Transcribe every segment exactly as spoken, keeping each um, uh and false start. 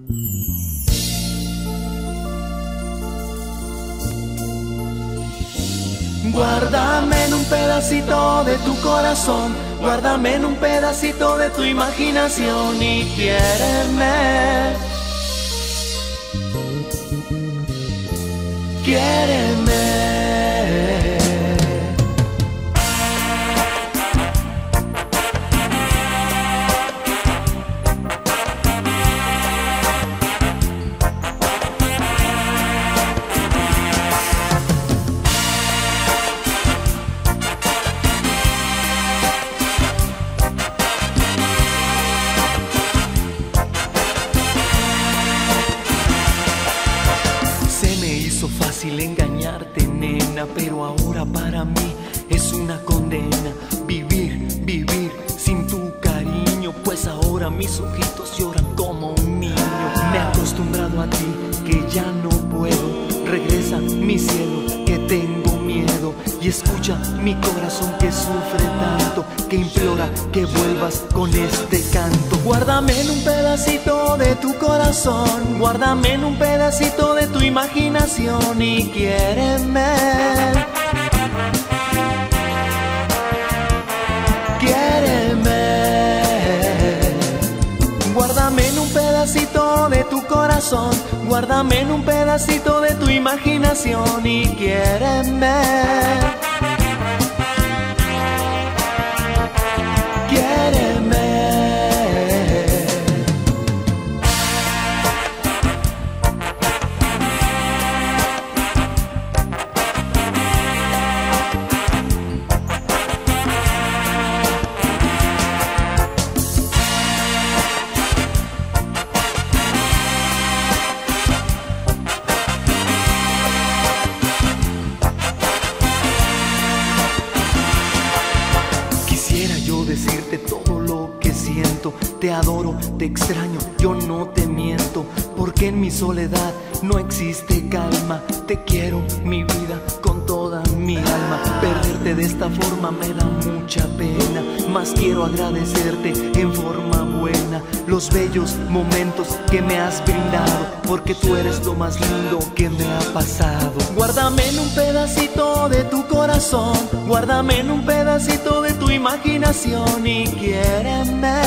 Guárdame en un pedacito de tu corazón, guárdame en un pedacito de tu imaginación y quiéreme. Quiéreme. Fácil engañarte, nena, pero ahora para mí es una condena vivir, vivir sin tu cariño, pues ahora mis ojitos lloran como un niño. Me he acostumbrado a ti que ya no puedo, regresa mi cielo que tengo miedo y escucha mi corazón que sufre tanto, que implora que vuelvas con este canto. Guárdame en un pedacito de tu corazón, guárdame en un pedacito de tu imaginación y quiéreme. Quiéreme. Guárdame en un pedacito de tu corazón, guárdame en un pedacito de tu imaginación y quiéreme. Quiéreme. Decirte todo lo que siento, te adoro, te extraño, yo no te miento, porque en mi soledad no existe calma. Te quiero, mi vida, con toda mi alma. Perderte de esta forma me da mucha pena, mas quiero agradecerte en forma buena los bellos momentos que me has brindado, porque tú eres lo más lindo que me ha pasado. Guárdame en un pedacito de tu corazón, guárdame en un pedacito de tu imaginación y quiéreme.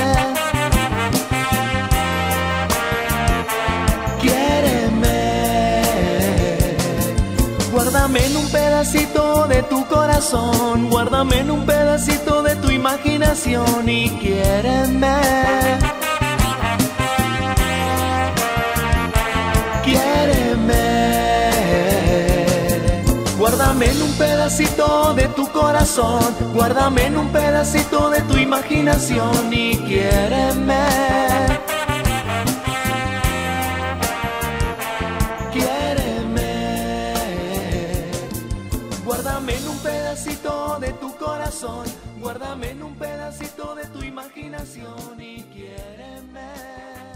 Quiéreme. Guárdame en un pedacito de tu corazón, guárdame en un pedacito de tu imaginación y quiéreme. Quiéreme. Guárdame en un pedacito de tu corazón, guárdame en un pedacito de tu imaginación y quiéreme. Quiéreme. Guárdame en un pedacito de tu corazón, guárdame en un pedacito de tu imaginación y quiéreme.